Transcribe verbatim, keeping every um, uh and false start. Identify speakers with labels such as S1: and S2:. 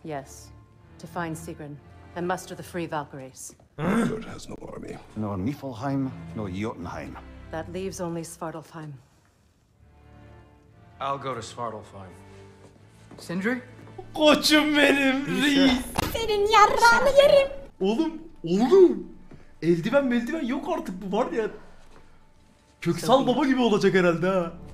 S1: Yes. To find Sigrun and muster the free Valkyries.
S2: Good has no army.
S3: No Niflheim, no Jotunheim.
S1: That leaves only Svartalfheim.
S4: I'll go to Svartalfheim.
S5: Sindri?
S6: Koçum benim. Reiss.
S7: Senin yarrağını yerim.
S6: Oğlum, oğlum. Eldiven meldiven yok artık, bu var ya. Köksal baba gibi olacak herhalde ha.